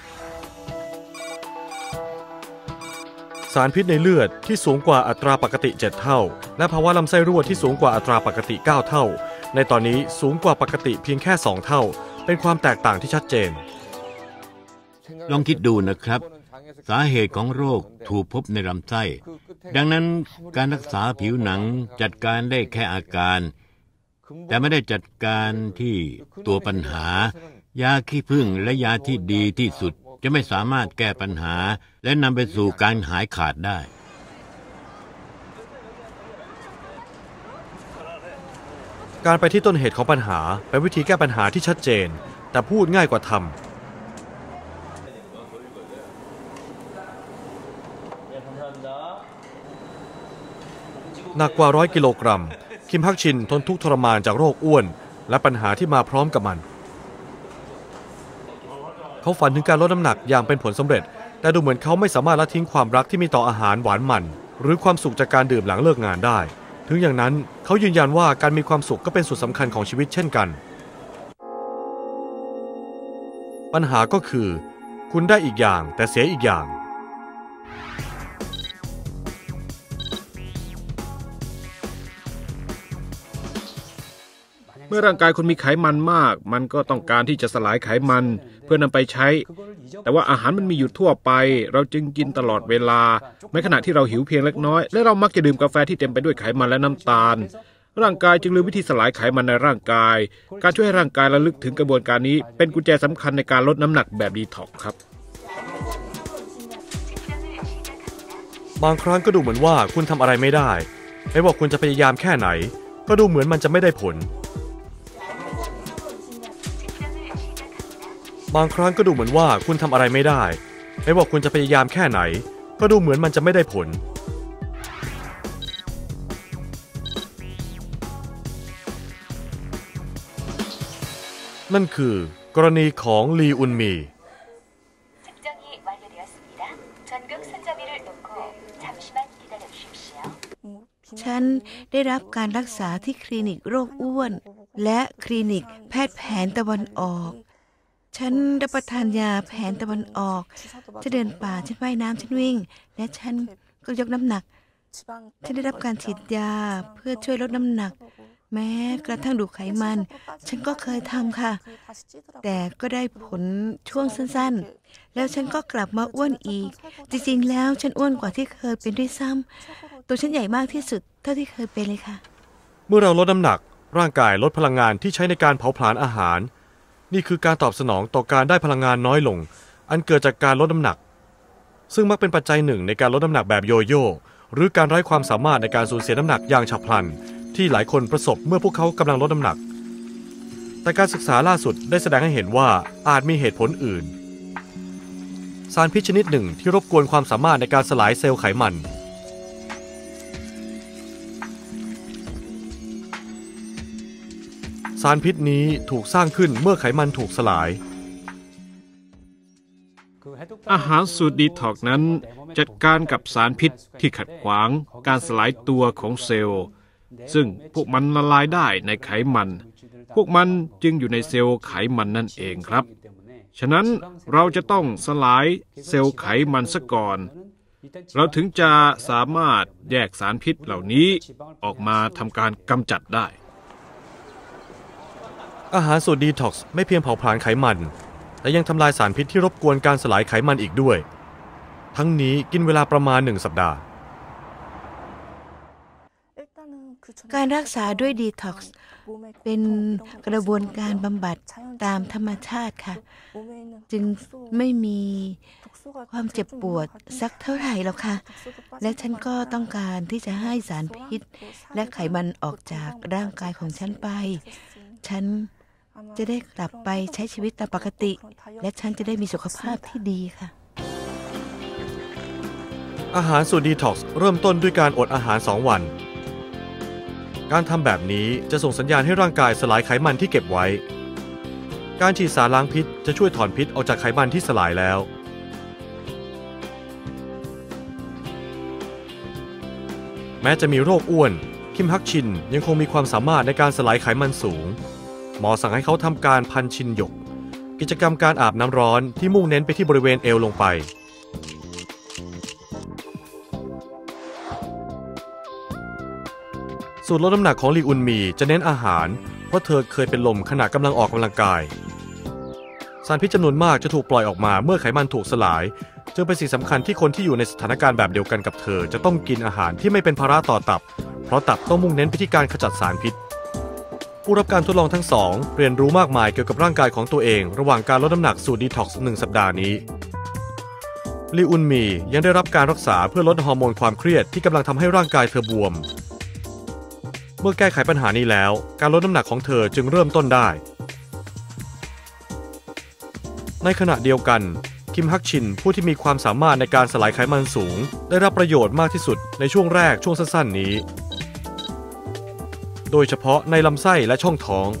สารพิษในเลือดที่สูงกว่าอัตราปกติเจ็ดเท่าและภาวะลำไส้รั่วที่สูงกว่าอัตราปกติเก้าเท่าในตอนนี้สูงกว่าปกติเพียงแค่สองเท่าเป็นความแตกต่างที่ชัดเจนลองคิดดูนะครับสาเหตุของโรคถูกพบในลำไส้ดังนั้นการรักษาผิวหนังจัดการได้แค่อาการแต่ไม่ได้จัดการที่ตัวปัญหายาขี้ผึ้งและยาที่ดีที่สุดจะไม่สามารถแก้ปัญหาและนำไปสู่การหายขาดได้การไปที่ต้นเหตุของปัญหาเป็นวิธีแก้ปัญหาที่ชัดเจนแต่พูดง่ายกว่าทำหนักกว่าร้อยกิโลกรัมคิมฮักชินทนทุกข์ทรมานจากโรคอ้วนและปัญหาที่มาพร้อมกับมันเขาฝันถึงการลดน้ำหนักอย่างเป็นผลสำเร็จแต่ดูเหมือนเขาไม่สามารถละทิ้งความรักที่มีต่ออาหารหวานมันหรือความสุขจากการดื่มหลังเลิกงานได้ถึงอย่างนั้นเขายืนยันว่าการมีความสุขก็เป็นส่วนสำคัญของชีวิตเช่นกันปัญหาก็คือคุณได้อีกอย่างแต่เสียอีกอย่างเมื่อร่างกายคุณมีไขมันมากมันก็ต้องการที่จะสลายไขมันเพื่อนำไปใช้แต่ว่าอาหารมันมีอยู่ทั่วไปเราจึงกินตลอดเวลาแม้ขณะที่เราหิวเพียงเล็กน้อยและเรามักจะดื่มกาแฟที่เต็มไปด้วยไขมันและน้ำตาลร่างกายจึงลืมวิธีสลายไขมันในร่างกายการช่วยให้ร่างกายระลึกถึงกระบวนการนี้เป็นกุญแจสำคัญในการลดน้ำหนักแบบดีท็อกซ์ครับบางครั้งก็ดูเหมือนว่าคุณทำอะไรไม่ได้ไม่ว่าคุณจะพยายามแค่ไหนก็ดูเหมือนมันจะไม่ได้ผลบางครั้งก็ดูเหมือนว่าคุณทำอะไรไม่ได้ไม่ว่าคุณจะพยายามแค่ไหนก็ดูเหมือนมันจะไม่ได้ผลนั่นคือกรณีของลีอุนมีฉันได้รับการรักษาที่คลินิกโรคอ้วนและคลินิกแพทย์แผนตะวันออกฉันรับประทานยาแผนตะวันออกฉันเดินป่าฉันว่ายน้ำฉันวิ่งและฉันก็ยกน้ำหนักฉันได้รับการฉีดยาเพื่อช่วยลดน้ำหนักแม้กระทั่งดูดไขมันฉันก็เคยทำค่ะแต่ก็ได้ผลช่วงสั้นๆแล้วฉันก็กลับมาอ้วนอีกจริงๆแล้วฉันอ้วนกว่าที่เคยเป็นด้วยซ้ำตัวฉันใหญ่มากที่สุดเท่าที่เคยเป็นเลยค่ะเมื่อเราลดน้ำหนักร่างกายลดพลังงานที่ใช้ในการเผาผลาญอาหารนี่คือการตอบสนองต่อการได้พลังงานน้อยลงอันเกิดจากการลดน้ำหนักซึ่งมักเป็นปัจจัยหนึ่งในการลดน้ำหนักแบบโยโย่หรือการไร้ความสามารถในการสูญเสียน้ำหนักอย่างฉับพลันที่หลายคนประสบเมื่อพวกเขากำลังลดน้ำหนักแต่การศึกษาล่าสุดได้แสดงให้เห็นว่าอาจมีเหตุผลอื่นสารพิษชนิดหนึ่งที่รบกวนความสามารถในการสลายเซลล์ไขมันสารพิษนี้ถูกสร้างขึ้นเมื่อไขมันถูกสลายอาหารสูตรดีท็อกซ์นั้นจัดการกับสารพิษที่ขัดขวางการสลายตัวของเซลล์ซึ่งพวกมันละลายได้ในไขมันพวกมันจึงอยู่ในเซลล์ไขมันนั่นเองครับฉะนั้นเราจะต้องสลายเซลล์ไขมันซะก่อนเราถึงจะสามารถแยกสารพิษเหล่านี้ออกมาทำการกำจัดได้อาหารสูตรดีท็อกซ์ไม่เพียงเผาผลาญไขมันแต่ยังทำลายสารพิษที่รบกวนการสลายไขมันอีกด้วยทั้งนี้กินเวลาประมาณหนึ่งสัปดาห์การรักษาด้วยดีท็อกซ์เป็นกระบวนการบำบัดตามธรรมชาติค่ะจึงไม่มีความเจ็บปวดสักเท่าไหร่หรอกค่ะและฉันก็ต้องการที่จะให้สารพิษและไขมันออกจากร่างกายของฉันไปฉันจะได้กลับไปใช้ชีวิตตามปกติและฉันจะได้มีสุขภาพที่ดีค่ะอาหารสูตรดีท็อกซ์เริ่มต้นด้วยการอดอาหารสองวันการทำแบบนี้จะส่งสัญญาณให้ร่างกายสลายไขมันที่เก็บไว้การฉีดสารล้างพิษจะช่วยถอนพิษออกจากไขมันที่สลายแล้วแม้จะมีโรคอ้วนคิมฮักชินยังคงมีความสามารถในการสลายไขมันสูงหมอสั่งให้เขาทำการพันชินหยกกิจกรรมการอาบน้ำร้อนที่มุ่งเน้นไปที่บริเวณเอวลงไปสูตรลดน้ำหนักของลีอุนมีจะเน้นอาหารเพราะเธอเคยเป็นลมขณะกำลังออกกำลังกายสารพิษจำนวนมากจะถูกปล่อยออกมาเมื่อไขมันถูกสลายจึงเป็นสิ่งสำคัญที่คนที่อยู่ในสถานการณ์แบบเดียวกันกับเธอจะต้องกินอาหารที่ไม่เป็นภาระต่อตับเพราะตับต้องมุ่งเน้นไปที่การขจัดสารพิษผู้รับการทดลองทั้งสองเรียนรู้มากมายเกี่ยวกับร่างกายของตัวเองระหว่างการลดน้ำหนักสูตรดีท็อกซ์หนึ่งสัปดาห์นี้ลีอุนมียังได้รับการรักษาเพื่อลดฮอร์โมนความเครียดที่กำลังทำให้ร่างกายเธอบวมเมื่อแก้ไขปัญหานี้แล้วการลดน้ำหนักของเธอจึงเริ่มต้นได้ในขณะเดียวกันคิมฮักชินผู้ที่มีความสามารถในการสลายไขมันสูงได้รับประโยชน์มากที่สุดในช่วงแรกช่วงสั้นๆนี้โดยเฉพาะในลำไส้และช่องท้อง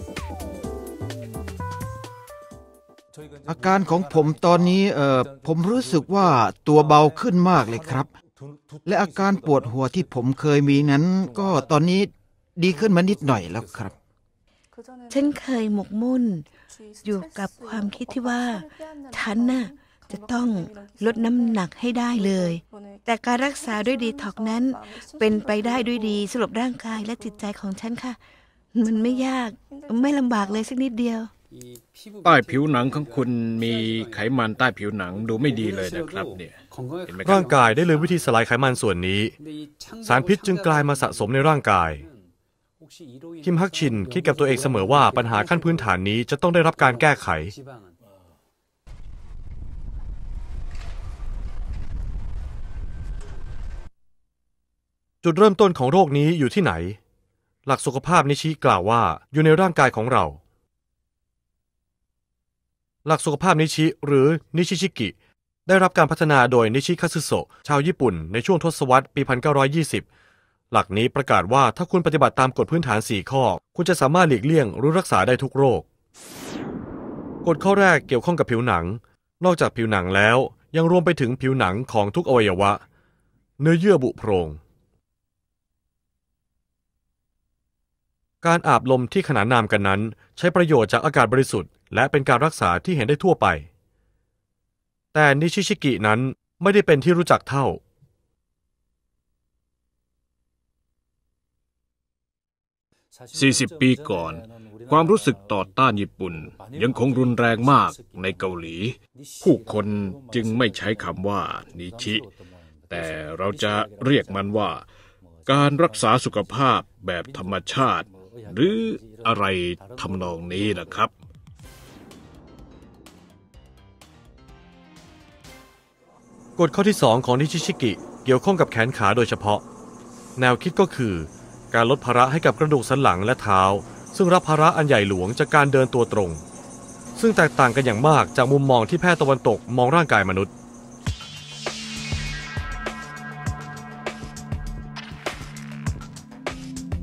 อาการของผมตอนนี้เอ่อผมรู้สึกว่าตัวเบาขึ้นมากเลยครับและอาการปวดหัวที่ผมเคยมีนั้นก็ตอนนี้ดีขึ้นมานิดหน่อยแล้วครับฉันเคยหมกมุ่นอยู่กับความคิดที่ว่าฉันน่ะจะต้องลดน้ำหนักให้ได้เลยแต่การรักษาด้วยดีท็อกซ์นั้นเป็นไปได้ด้วยดีสำหรับร่างกายและจิตใจของฉันค่ะมันไม่ยากไม่ลำบากเลยสักนิดเดียวใต้ผิวหนังของคุณมีไขมันใต้ผิวหนังดูไม่ดีเลยนะครับเนี่ยร่างกายได้ลืมวิธีสลายไขมันส่วนนี้สารพิษจึงกลายมาสะสมในร่างกายคิมฮักชินคิดกับตัวเองเสมอว่าปัญหาขั้นพื้นฐานนี้จะต้องได้รับการแก้ไขจุดเริ่มต้นของโรคนี้อยู่ที่ไหนหลักสุขภาพนิชิกล่าวว่าอยู่ในร่างกายของเราหลักสุขภาพนิชิหรือนิชิชิกิได้รับการพัฒนาโดยนิชิคัตสึโซะชาวญี่ปุ่นในช่วงทศวรรษปี หนึ่งพันเก้าร้อยยี่สิบ หลักนี้ประกาศว่าถ้าคุณปฏิบัติตามกฎพื้นฐานสี่ข้อคุณจะสามารถหลีกเลี่ยงหรือรักษาได้ทุกโรคกฎข้อแรกเกี่ยวข้องกับผิวหนังนอกจากผิวหนังแล้วยังรวมไปถึงผิวหนังของทุกอวัยวะเนื้อเยื่อบุโพรงการอาบลมที่ขนานนามกันนั้นใช้ประโยชน์จากอากาศบริสุทธิ์และเป็นการรักษาที่เห็นได้ทั่วไปแต่นิชิชิกินั้นไม่ได้เป็นที่รู้จักเท่าสี่สิบปีก่อนความรู้สึกต่อต้านญี่ปุ่นยังคงรุนแรงมากในเกาหลีผู้คนจึงไม่ใช้คำว่านิชิแต่เราจะเรียกมันว่าการรักษาสุขภาพแบบธรรมชาติหรืออะไรทำนองนี้นะครับกฎข้อที่สองของนิชิชิกิเกี่ยวข้องกับแขนขาโดยเฉพาะแนวคิดก็คือการลดภาระให้กับกระดูกสันหลังและเท้าซึ่งรับภาระอันใหญ่หลวงจากการเดินตัวตรงซึ่งแตกต่างกันอย่างมากจากมุมมองที่แพทย์ตะวันตกมองร่างกายมนุษย์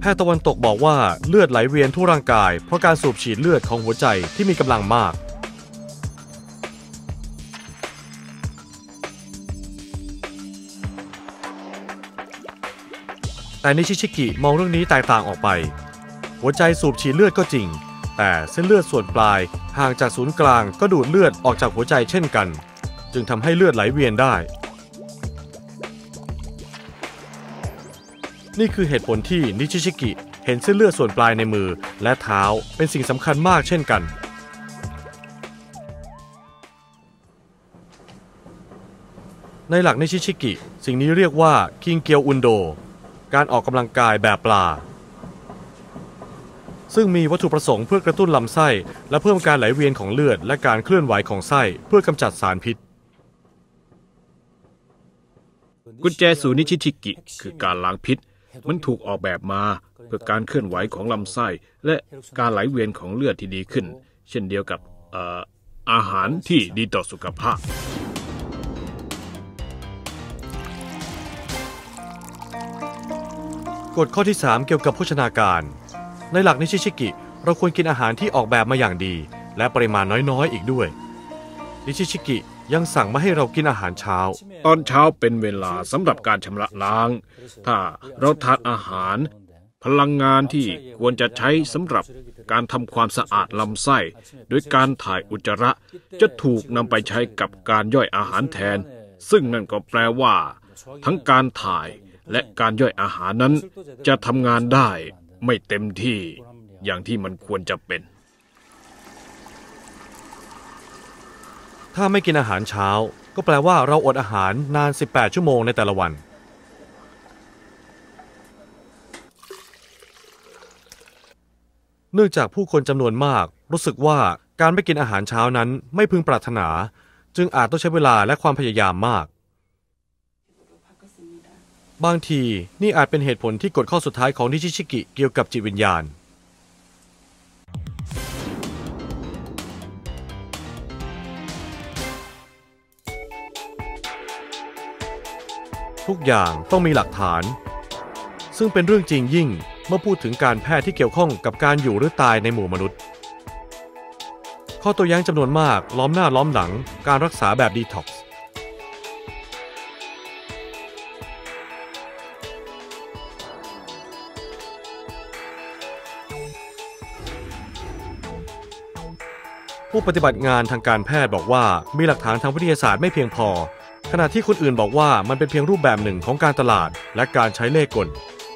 แพทย์ตะวันตกบอกว่าเลือดไหลเวียนทั่วร่างกายเพราะการสูบฉีดเลือดของหัวใจที่มีกำลังมากแต่นิชิชิกิมองเรื่องนี้แตกต่างออกไปหัวใจสูบฉีดเลือดก็จริงแต่เส้นเลือดส่วนปลายห่างจากศูนย์กลางก็ดูดเลือดออกจากหัวใจเช่นกันจึงทำให้เลือดไหลเวียนได้นี่คือเหตุผลที่นิชิชิกิเห็นเส้นเลือดส่วนปลายในมือและเท้าเป็นสิ่งสำคัญมากเช่นกันในหลักนิชิชิกิสิ่งนี้เรียกว่าคิงเกียวอุนโดการออกกำลังกายแบบปลาซึ่งมีวัตถุประสงค์เพื่อกระตุ้นลำไส้และเพิ่มการไหลเวียนของเลือดและการเคลื่อนไหวของไส้เพื่อกำจัดสารพิษกุญแจสู่นิชิชิกิคือการล้างพิษมันถูกออกแบบมาเพื่อการเคลื่อนไหวของลำไส้และการไหลเวียนของเลือดที่ดีขึ้นเช่นเดียวกับเอ่ออาหารที่ดีต่อสุขภาพกฎข้อที่สามเกี่ยวกับโภชนาการในหลักนิชิชิกิเราควรกินอาหารที่ออกแบบมาอย่างดีและปริมาณน้อยๆอีกด้วยนิชิชิกิยังสั่งมาให้เรากินอาหารเช้าตอนเช้าเป็นเวลาสำหรับการชำระล้างถ้าเราทานอาหารพลังงานที่ควรจะใช้สำหรับการทำความสะอาดลำไส้โดยการถ่ายอุจจาระจะถูกนำไปใช้กับการย่อยอาหารแทนซึ่งนั่นก็แปลว่าทั้งการถ่ายและการย่อยอาหารนั้นจะทำงานได้ไม่เต็มที่อย่างที่มันควรจะเป็นถ้าไม่กินอาหารเช้าก็แปลว่าเราอดอาหารนานสิบแปดชั่วโมงในแต่ละวันเนื่องจากผู้คนจำนวนมากรู้สึกว่าการไม่กินอาหารเช้านั้นไม่พึงปรารถนาจึงอาจต้องใช้เวลาและความพยายามมากบางทีนี่อาจเป็นเหตุผลที่กฎข้อสุดท้ายของนิชิชิกิเกี่ยวกับจิตวิญญาณทุกอย่างต้องมีหลักฐานซึ่งเป็นเรื่องจริงยิ่งเมื่อพูดถึงการแพทย์ที่เกี่ยวข้องกับการอยู่หรือตายในหมู่มนุษย์ข้อตัวอย่างจำนวนมากล้อมหน้าล้อมหลังการรักษาแบบดีท็อกซ์ผู้ปฏิบัติงานทางการแพทย์บอกว่ามีหลักฐานทางวิทยาศาสตร์ไม่เพียงพอขณะที่คนอื่นบอกว่ามันเป็นเพียงรูปแบบหนึ่งของการตลาดและการใช้เล่ห์กล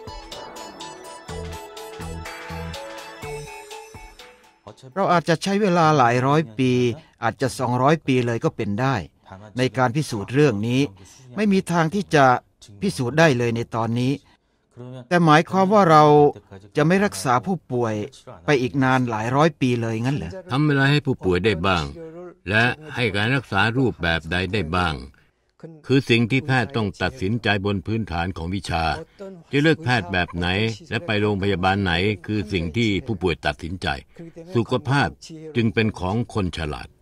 เราอาจจะใช้เวลาหลายร้อยปีอาจจะสองร้อยปีเลยก็เป็นได้ในการพิสูจน์เรื่องนี้ไม่มีทางที่จะพิสูจน์ได้เลยในตอนนี้แต่หมายความว่าเราจะไม่รักษาผู้ป่วยไปอีกนานหลายร้อยปีเลยงั้นเหรอทำเวลาให้ผู้ป่วยได้บ้างและให้การรักษารูปแบบใดได้บ้างคือสิ่งที่แพทย์ต้องตัดสินใจบนพื้นฐานของวิชาจะเลือกแพทย์แบบไหนและไปโรงพยาบาลไหนคือสิ่งที่ผู้ป่วยตัดสินใจสุขภาพจึงเป็นของคนฉลาด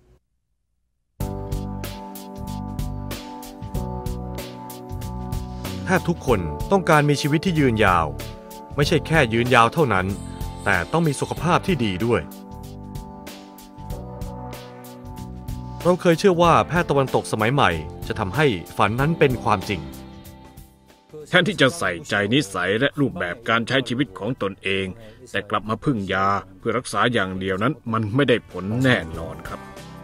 แทบทุกคนต้องการมีชีวิตที่ยืนยาวไม่ใช่แค่ยืนยาวเท่านั้นแต่ต้องมีสุขภาพที่ดีด้วยเราเคยเชื่อว่าแพทย์ตะวันตกสมัยใหม่จะทำให้ฝันนั้นเป็นความจริงแทนที่จะใส่ใจนิสัยและรูปแบบการใช้ชีวิตของตนเองแต่กลับมาพึ่งยาเพื่อรักษาอย่างเดียวนั้นมันไม่ได้ผลแน่นอนครับ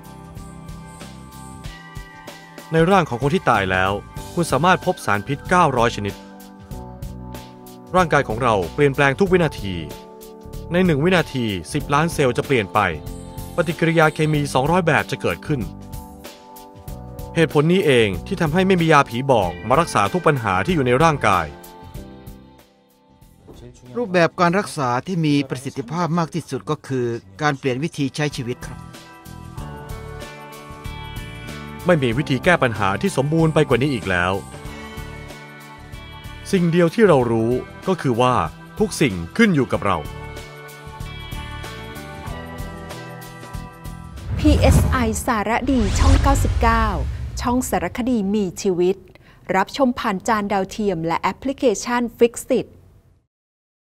ในร่างของคนที่ตายแล้วคุณสามารถพบสารพิษเก้าร้อยชนิดร่างกายของเราเปลี่ยนแปลงทุกวินาทีในหนึ่งวินาทีสิบล้านเซลล์จะเปลี่ยนไปปฏิกิริยาเคมีสองร้อยแบบจะเกิดขึ้นเหตุผลนี้เองที่ทำให้ไม่มียาผีบอกมารักษาทุกปัญหาที่อยู่ในร่างกายรูปแบบการรักษาที่มีประสิทธิภาพมากที่สุดก็คือการเปลี่ยนวิธีใช้ชีวิตครับไม่มีวิธีแก้ปัญหาที่สมบูรณ์ไปกว่านี้อีกแล้วสิ่งเดียวที่เรารู้ก็คือว่าทุกสิ่งขึ้นอยู่กับเราพี เอส ไอ สารดีช่องเก้าสิบเก้าช่องสารคดีมีชีวิตรับชมผ่านจานดาวเทียมและแอปพลิเคชัน Fixit